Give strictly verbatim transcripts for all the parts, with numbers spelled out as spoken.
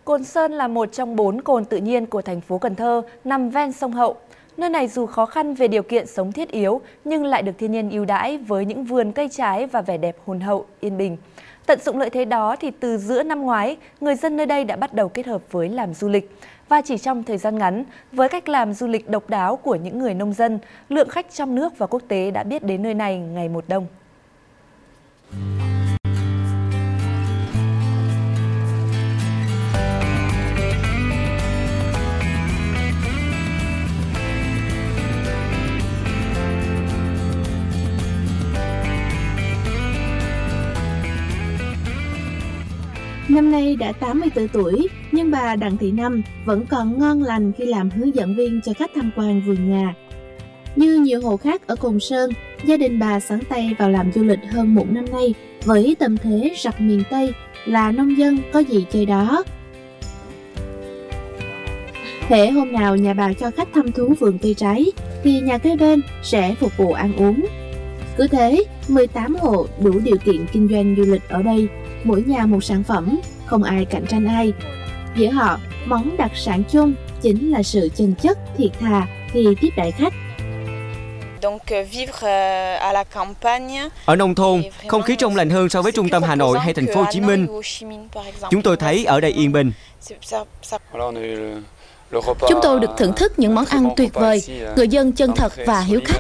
Cồn Sơn là một trong bốn cồn tự nhiên của thành phố Cần Thơ, nằm ven sông Hậu. Nơi này dù khó khăn về điều kiện sống thiết yếu, nhưng lại được thiên nhiên ưu đãi với những vườn cây trái và vẻ đẹp hồn hậu, yên bình. Tận dụng lợi thế đó thì từ giữa năm ngoái, người dân nơi đây đã bắt đầu kết hợp với làm du lịch. Và chỉ trong thời gian ngắn, với cách làm du lịch độc đáo của những người nông dân, lượng khách trong nước và quốc tế đã biết đến nơi này ngày một đông. Năm nay đã tám mươi tư tuổi, nhưng bà Đặng Thị Năm vẫn còn ngon lành khi làm hướng dẫn viên cho khách tham quan vườn nhà. Như nhiều hộ khác ở Cồn Sơn, gia đình bà xắn tay vào làm du lịch hơn một năm nay với tâm thế giặc miền Tây là nông dân có gì chơi đó. Hễ hôm nào nhà bà cho khách thăm thú vườn cây trái, thì nhà kế bên sẽ phục vụ ăn uống. Cứ thế, mười tám hộ đủ điều kiện kinh doanh du lịch ở đây, mỗi nhà một sản phẩm, không ai cạnh tranh ai. Giữa họ, món đặc sản chung chính là sự chân chất, thiệt thà khi tiếp đãi khách. Ở nông thôn, không khí trong lành hơn so với trung tâm Hà Nội hay thành phố Hồ Chí Minh. Chúng tôi thấy ở đây yên bình. Chúng tôi được thưởng thức những món ăn tuyệt vời, người dân chân thật và hiếu khách.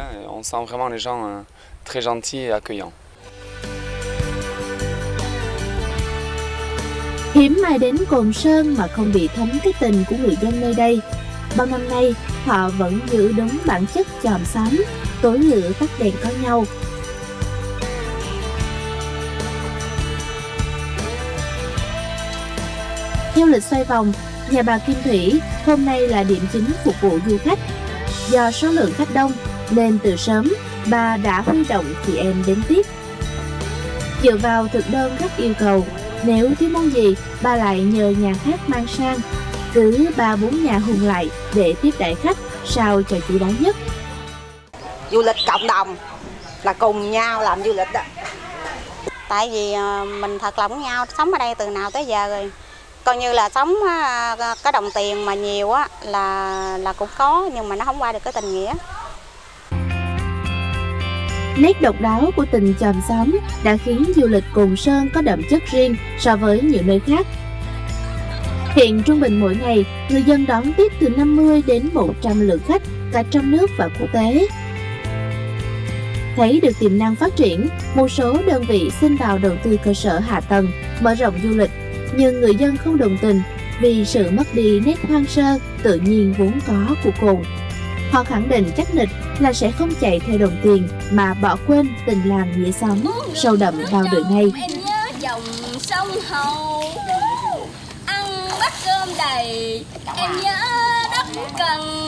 Hiếm ai đến Cồn Sơn mà không bị thấm cái tình của người dân nơi đây. Bao năm nay, họ vẫn giữ đúng bản chất chòm xóm, tối lửa tắt đèn có nhau. Theo lịch xoay vòng, nhà bà Kim Thủy hôm nay là điểm chính phục vụ du khách. Do số lượng khách đông nên từ sớm bà đã huy động chị em đến tiếp. Dựa vào thực đơn khách yêu cầu, nếu thiếu món gì bà lại nhờ nhà khác mang sang. Cứ ba bốn nhà hùng lại để tiếp đãi khách sao cho chu đáo nhất. Du lịch cộng đồng là cùng nhau làm du lịch đó. Tại vì mình thật lòng với nhau, sống ở đây từ nào tới giờ rồi. Coi như là sống có đồng tiền mà nhiều á là là cũng có, nhưng mà nó không qua được cái tình nghĩa. Nét độc đáo của tình chòm xóm đã khiến du lịch Cồn Sơn có đậm chất riêng so với nhiều nơi khác. Hiện trung bình mỗi ngày, người dân đón tiếp từ năm mươi đến một trăm lượt khách cả trong nước và quốc tế. Thấy được tiềm năng phát triển, một số đơn vị xin vào đầu tư cơ sở hạ tầng, mở rộng du lịch, nhưng người dân không đồng tình vì sự mất đi nét hoang sơ, tự nhiên vốn có của cồn. Họ khẳng định chắc nịch là sẽ không chạy theo đồng tiền mà bỏ quên tình làng nghĩa xóm sâu đậm bao đời nay. Em nhớ dòng sông Hậu, ăn bát cơm đầy, em nhớ đất Cần